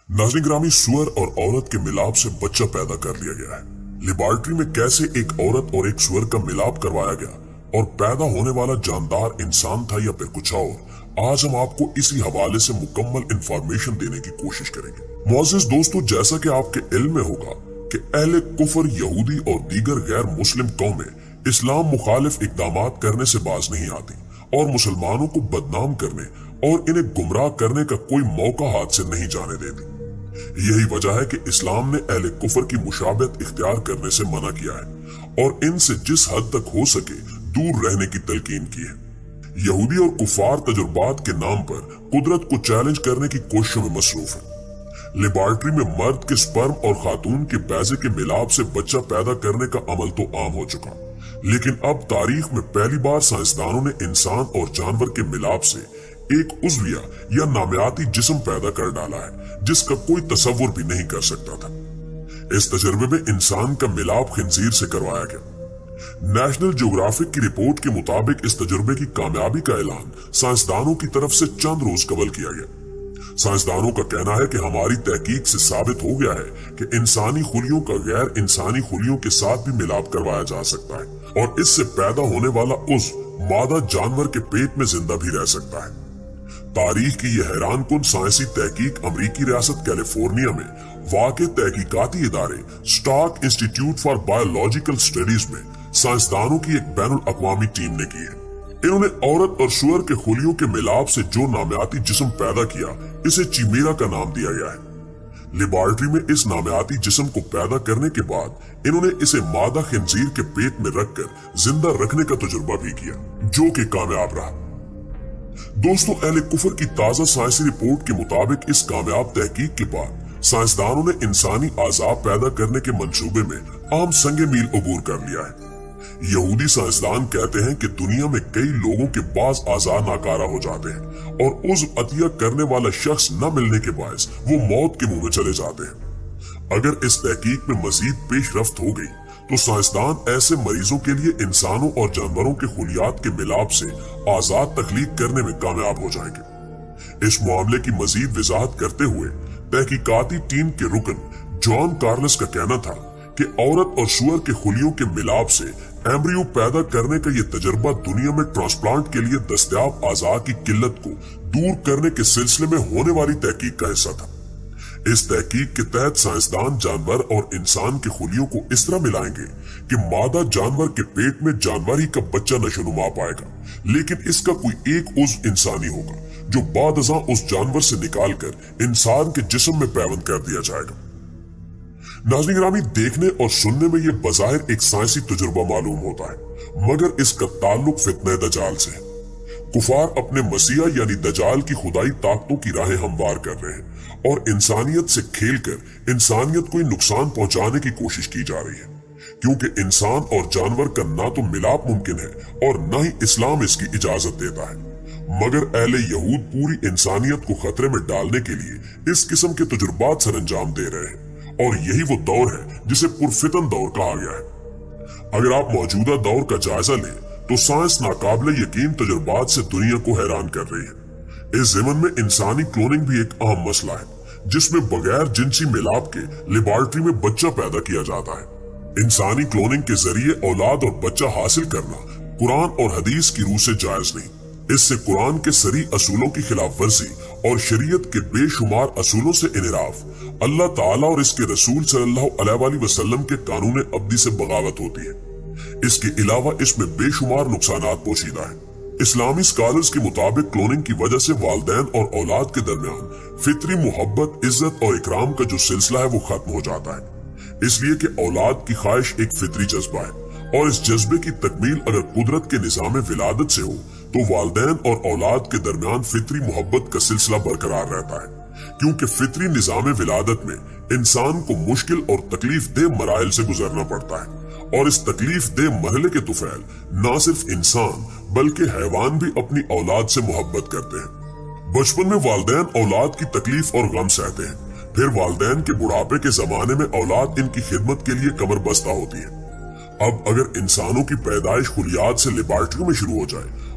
नाज़रीन ग्रामी, सुअर और औरत के मिलाप से बच्चा पैदा कर लिया गया है। लेबॉर्ट्री में कैसे एक औरत और एक सुअर का मिलाप करवाया गया और पैदा होने वाला जानदार इंसान था या फिर कुछ और, आज हम आपको इसी हवाले से मुकम्मल इंफॉर्मेशन देने की कोशिश करेंगे। मुअज़्ज़िज़ दोस्तों, जैसा कि आपके इल्म में होगा कि अहले कुफर, यहूदी और दीगर गैर मुस्लिम कौमें इस्लाम मुखालिफ इकदामात करने से बाज नहीं आती और मुसलमानों को बदनाम करने और इन्हें गुमराह करने का कोई मौका हाथ से नहीं जाने देती। यही वजह है कि इस्लाम ने अहले कुफर की मुशाबहत इख्तियार करने से मना किया है और इनसे जिस हद तक हो सके दूर रहने की तलकीन की है। यहूदी और कुफार तजुर्बात के नाम पर कुदरत को चैलेंज करने की कोशिशों में मसरूफ है। लेबॉर्ट्री में मर्द के स्पर्म और खातून के बैजे के मिलाप से बच्चा पैदा करने का अमल तो आम हो चुका, लेकिन अब तारीख में पहली बार साइंसदानों ने इंसान और जानवर के मिलाप से एक उज़विया या नामियाती जिस्म पैदा कर डाला है जिसका कोई तसव्वुर भी नहीं कर सकता था। इस तजर्बे में इंसान का मिलाप खिंजीर से करवाया गया। नेशनल ज्योग्राफिक की रिपोर्ट के मुताबिक इस तजुर्बे की कामयाबी का ऐलान साइंसदानों की तरफ से चंद रोज कबल किया गया। साइंसदानों का कहना है कि हमारी तहकीक से साबित हो गया है कि इंसानी खुलियों का गैर इंसानी खुलियों के साथ भी मिलाप करवाया जा सकता है और इससे पैदा होने वाला उज़्व मादा जानवर के पेट में जिंदा भी रह सकता है। तारीख की यह हैरान कुन साइंसी तहकीक अमरीकी रियासत कैलिफोर्निया में वाक़े तहकीकाती इदारे Stark Institute for Biological Studies में साइंसदानों की एक बैनुल अक़वामी टीम ने की है। इन्होंने औरत और सुअर के खुलियों के मिलाप से जो नामियाती जिस्म पैदा किया, इसे चिमेरा का नाम दिया गया है। लेबॉर्ट्री में इस नामियाती जिस्म को पैदा करने के बाद इन्होंने इसे मादा खिंजीर के पेट में रखकर जिंदा रखने का तजुर्बा भी किया, जो कि कामयाब रहा। दोस्तों, अहले कुफर की ताजा साइंसी रिपोर्ट के मुताबिक इस कामयाब तहकीक के बाद साइंसदानों ने इंसानी आज़ाब पैदा करने के मंसूबे में आम संगे मील अबूर कर लिया है। यहूदी साइंसदान कहते हैं कि दुनिया में कई लोगों के बाज आज़ार नाकारा हो जाते हैं और उज़्व अतिया करने वाला शख्स न मिलने के बायस वो मौत के मुंह में चले जाते हैं। अगर इस तहकीक में मजीद पेशरफ्त हो गई तो साइंसदान ऐसे मरीजों के लिए इंसानों और जानवरों के खुलियात के मिलाप से आजाद तख्लीक करने में कामयाब हो जाएंगे। इस मामले की मजीद वजाहत करते हुए तहकीकाती टीम के रुकन जॉन कार्लस का कहना था कि औरत और सुअर के खुलियों के मिलाप से एम्ब्रियो पैदा करने का यह तजर्बा दुनिया में ट्रांसप्लांट के लिए दस्तयाब आज़ा की किल्लत को दूर करने के सिलसिले में होने वाली तहकीक का हिस्सा था। इस तहकीक के तहत साइंसदान जानवर और इंसान के खुलियों को इस तरह मिलाएंगे कि मादा जानवर के पेट में जानवर ही का बच्चा नशोनुमा पाएगा, लेकिन इसका कोई एक उज़्व इंसानी होगा जो बादअज़ां उस जानवर से निकालकर इंसान के जिस्म में पैवंद कर दिया जाएगा। नाज़रीन ग्रामी, देखने और सुनने में यह बज़ाहिर एक साइंसी तजुर्बा मालूम होता है, मगर इसका ताल्लुक फित्ने दजाल से है। कुफार अपने मसीहा यानी दजाल की खुदाई ताकतों की राहें हमवार कर रहे हैं और इंसानियत से खेलकर इंसानियत को नुकसान पहुंचाने की कोशिश की जा रही है, क्योंकि इंसान और जानवर का ना तो मिलाप मुमकिन है और न ही इस्लाम इसकी इजाजत देता है। मगर अहले यहूद पूरी इंसानियत को खतरे में डालने के लिए इस किस्म के तजुर्बात सर अंजाम दे रहे हैं और यही वो दौर है जिसे पुरफितन दौर कहा गया है। अगर आप मौजूदा दौर का जायजा लें तो साइंस नाकाबिले यकीन तजुर्बात से दुनिया को हैरान कर रही है। इस ज़मन में इंसानी क्लोनिंग भी एक अहम मसला है, जिसमें बगैर जिनसी मिलाप के लेबॉर्ट्री में बच्चा पैदा किया जाता है। इंसानी क्लोनिंग के जरिए औलाद और बच्चा हासिल करना कुरान और हदीस की रूह से जायज नहीं। इससे कुरान के सरी असूलों की खिलाफ वर्जी और शरीयत के बेशुमार असूलों से इनराफ, अल्लाह ताला और इसके रसूल सल्लल्लाहु अलैहि वसल्लम के कानून अब्दी से बगावत होती है। इसके अलावा इसमें बेशुमार नुकसानात पोशीदा है। इस्लामी स्कॉलर्स के मुताबिक क्लोनिंग की वजह से वालिदैन और औलाद के दरमियान फितरी मोहब्बत, इज्जत और इकराम का जो सिलसिला है वो खत्म हो जाता है, इसलिए कि औलाद की ख्वाहिश एक फितरी जज्बा है और इस जज्बे की तकमील अगर कुदरत के निज़ाम विलादत से हो तो वालिदैन और औलाद के दरमियान फितरी मोहब्बत का सिलसिला बरकरार रहता है, क्योंकि फितरी निज़ाम विलादत में इंसान को मुश्किल और तकलीफ दे मराइल से गुजरना पड़ता है और इस तकलीफ दे मरहले के तुफैल न सिर्फ इंसान बल्कि हैवान भी अपनी औलाद से मोहब्बत करते हैं। बचपन में वालिदैन औलाद की तकलीफ और गम सहते हैं, फिर वालिदैन के बुढ़ापे के जमाने में औलाद इनकी खिदमत के लिए कमर बस्ता होती है। अब अगर इंसानों की पैदाइश खुलियात से लेबॉर्ट्रियों में शुरू हो जाए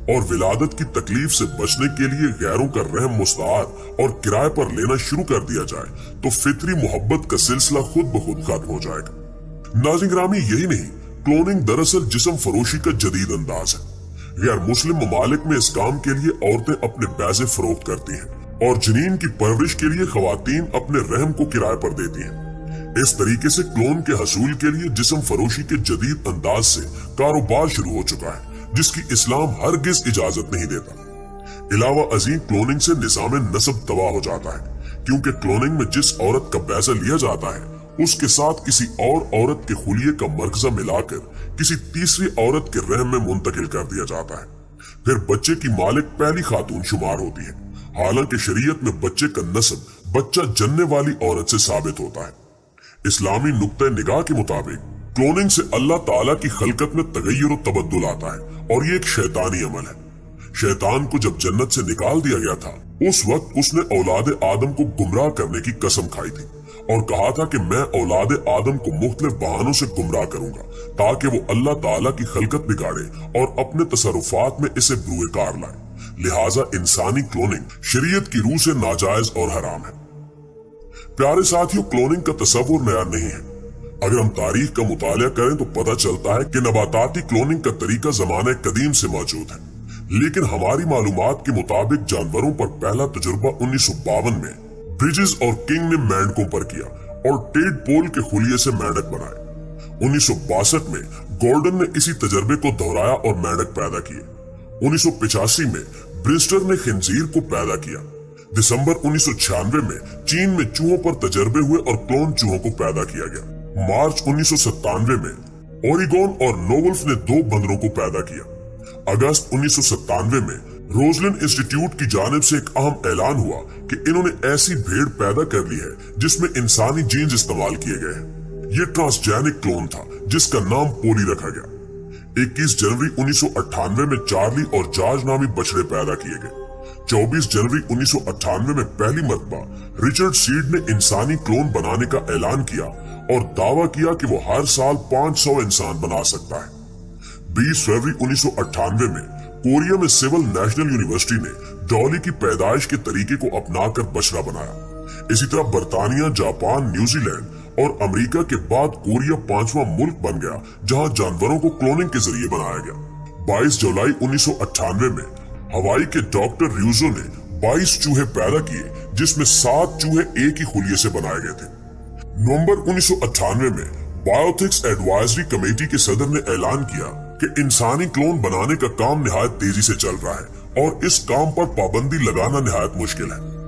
और विलादत की तकलीफ से बचने के लिए गैरों का रहम मुस्तार और किराए पर लेना शुरू कर दिया जाए तो फितरी मोहब्बत का सिलसिला खुद ब खुद खत्म हो जाएगा। नाज़रीन ग्रामी, यही नहीं, क्लोनिंग दरअसल जिस्म फरोशी का जदीद अंदाज है। गैर मुस्लिम ममालिक में इस काम के लिए औरतें अपने पैसे फरोख्त करती हैं और जनीन की परवरिश के लिए खवातीन अपने रहम को किराए पर देती हैं। इस तरीके से क्लोन के हसूल के लिए जिस्म फरोशी के जदीद अंदाज से कारोबार शुरू हो चुका है, जिसकी इस्लाम हरगिज इजाजत नहीं देता। इलावा अजीम, क्लोनिंग से निज़ाम नस्ब तबाह हो जाता है, क्योंकि क्लोनिंग में जिस औरत का पैसा लिया जाता है उसके साथ किसी और औरत के खुलिये का मर्कजा मिलाकर किसी तीसरी औरत के रहम में मुंतकिल कर दिया जाता है। फिर बच्चे की मालिक पहली खातून शुमार होती है, हालांकि शरीयत में बच्चे का नस्ब बच्चा जनने वाली औरत से साबित होता है। इस्लामी नुक्ते निगाह के मुताबिक क्लोनिंग से अल्लाह ताला की खलकत में तगय्युर और तबद्दुल आता है और ये एक शैतानी अमल है। शैतान को जब जन्नत से निकाल दिया गया था, उस वक्त उसने औलाद आदम को गुमराह करने की कसम खाई थी और कहा था कि मैं औलाद आदम को मुख्तलिफ बहानों से गुमराह करूंगा ताकि वो अल्लाह ताला की खलकत बिगाड़े और अपने तसर्रुफात में इसे बुरुएकार लाए। लिहाजा इंसानी क्लोनिंग शरीयत की रूह से नाजायज और हराम है। प्यारे साथियों, क्लोनिंग का तस्वुर नया नहीं है। अगर हम तारीख का मुतालिया करें तो पता चलता है कि नबाताती क्लोनिंग का तरीका ज़माने कदीम से मौजूद है, लेकिन हमारी मालूमात के मुताबिक जानवरों पर पहला तजुर्बा 1952 में ब्रिजेस और किंग ने मेंढकों पर किया और टेड पोल के खुलिये से मेंढक बनाए। 1962 में गॉर्डन ने इसी तजर्बे को दोहराया और मेंढक पैदा किए। 1985 में ब्रिस्टर ने खिंजीर को पैदा किया। दिसंबर 1996 में चीन में चूहों पर तजर्बे हुए और क्लोन चूहों को पैदा किया गया। मार्च 1997 में ओरिगोन और नोवल्फ ने 2 बंदरों को पैदा किया। अगस्त 1997 में रोजलिन इंस्टीट्यूट की जानिब से एक अहम ऐलान हुआ कि इन्होंने ऐसी भेड़ पैदा कर ली है जिसमें इंसानी जीन्स इस्तेमाल किए गए हैं। ये ट्रांसजेनिक क्लोन था जिसका नाम पोली रखा गया। 21 जनवरी 1998 में चार्ली और जॉर्ज नामी बछड़े पैदा किए गए। 24 जनवरी 1998 में पहली मरतबा रिचर्ड सीड ने इंसानी क्लोन बनाने का ऐलान किया और दावा किया कि वो हर साल 500 इंसान बना सकता है। 20 फरवरी 1998 में कोरिया में सिविल नेशनल यूनिवर्सिटी ने डॉली की पैदाइश के तरीके को अपनाकर बछड़ा बनाया। इसी तरह बरतानिया, जापान, न्यूजीलैंड और अमेरिका के बाद कोरिया 5वां मुल्क बन गया जहां जानवरों को क्लोनिंग के जरिए बनाया गया। 22 जुलाई 1998 में हवाई के डॉक्टर रियूजो ने 22 चूहे पैदा किए, जिसमें 7 चूहे एक ही खुलिये से बनाए गए थे। नवंबर 1998 में बायोथिक्स एडवाइजरी कमेटी के सदर ने ऐलान किया कि इंसानी क्लोन बनाने का काम निहायत तेजी से चल रहा है और इस काम पर पाबंदी लगाना निहायत मुश्किल है।